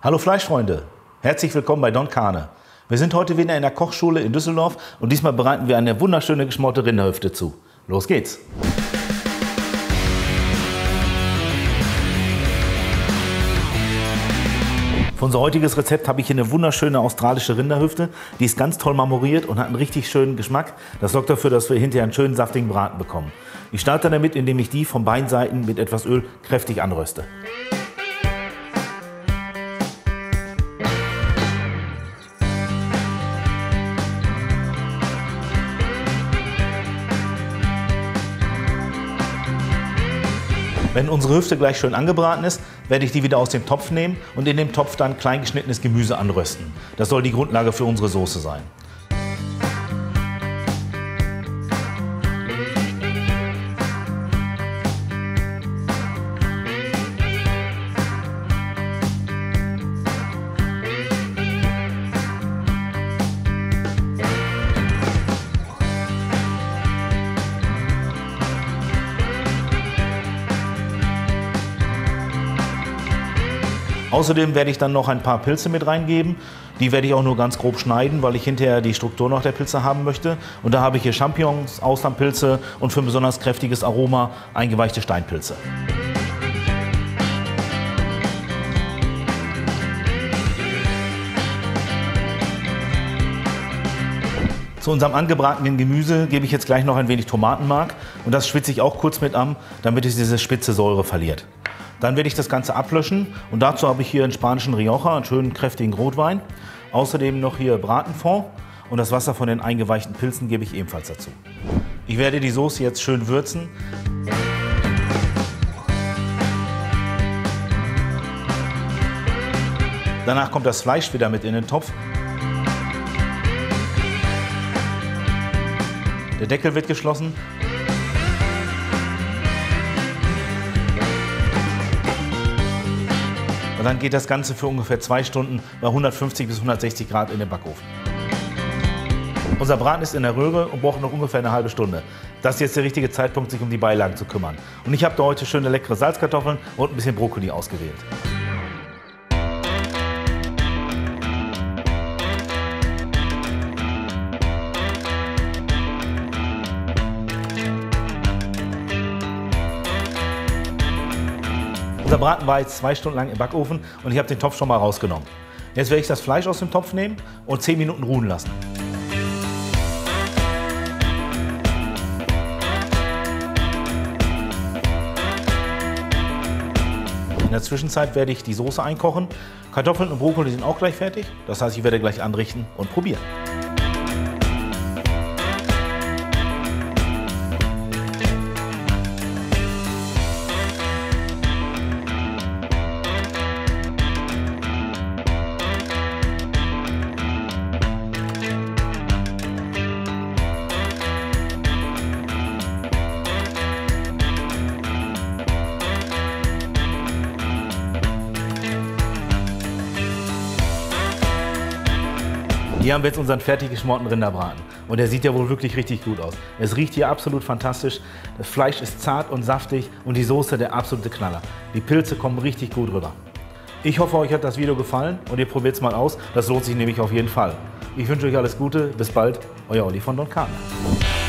Hallo Fleischfreunde, herzlich willkommen bei Don Carne. Wir sind heute wieder in der Kochschule in Düsseldorf und diesmal bereiten wir eine wunderschöne geschmorte Rinderhüfte zu. Los geht's! Für unser heutiges Rezept habe ich hier eine wunderschöne australische Rinderhüfte. Die ist ganz toll marmoriert und hat einen richtig schönen Geschmack. Das sorgt dafür, dass wir hinterher einen schönen saftigen Braten bekommen. Ich starte damit, indem ich die von beiden Seiten mit etwas Öl kräftig anröste. Wenn unsere Hüfte gleich schön angebraten ist, werde ich die wieder aus dem Topf nehmen und in dem Topf dann klein geschnittenes Gemüse anrösten. Das soll die Grundlage für unsere Soße sein. Außerdem werde ich dann noch ein paar Pilze mit reingeben. Die werde ich auch nur ganz grob schneiden, weil ich hinterher die Struktur noch der Pilze haben möchte. Und da habe ich hier Champignons, Austernpilze und für ein besonders kräftiges Aroma eingeweichte Steinpilze. Zu unserem angebratenen Gemüse gebe ich jetzt gleich noch ein wenig Tomatenmark. Und das schwitze ich auch kurz mit an, damit es diese spitze Säure verliert. Dann werde ich das Ganze ablöschen und dazu habe ich hier einen spanischen Rioja, einen schönen kräftigen Rotwein. Außerdem noch hier Bratenfond und das Wasser von den eingeweichten Pilzen gebe ich ebenfalls dazu. Ich werde die Soße jetzt schön würzen. Danach kommt das Fleisch wieder mit in den Topf. Der Deckel wird geschlossen. Und dann geht das Ganze für ungefähr 2 Stunden bei 150 bis 160 Grad in den Backofen. Unser Braten ist in der Röhre und braucht noch ungefähr eine halbe Stunde. Das ist jetzt der richtige Zeitpunkt, sich um die Beilagen zu kümmern. Und ich habe da heute schöne leckere Salzkartoffeln und ein bisschen Brokkoli ausgewählt. Unser Braten war jetzt 2 Stunden lang im Backofen und ich habe den Topf schon mal rausgenommen. Jetzt werde ich das Fleisch aus dem Topf nehmen und 10 Minuten ruhen lassen. In der Zwischenzeit werde ich die Soße einkochen. Kartoffeln und Brokkoli sind auch gleich fertig. Das heißt, ich werde gleich anrichten und probieren. Hier haben wir jetzt unseren fertig geschmorten Rinderbraten und der sieht ja wohl wirklich richtig gut aus. Es riecht hier absolut fantastisch, das Fleisch ist zart und saftig und die Soße der absolute Knaller. Die Pilze kommen richtig gut rüber. Ich hoffe, euch hat das Video gefallen und ihr probiert es mal aus, das lohnt sich nämlich auf jeden Fall. Ich wünsche euch alles Gute, bis bald, euer Olli von Don Carne.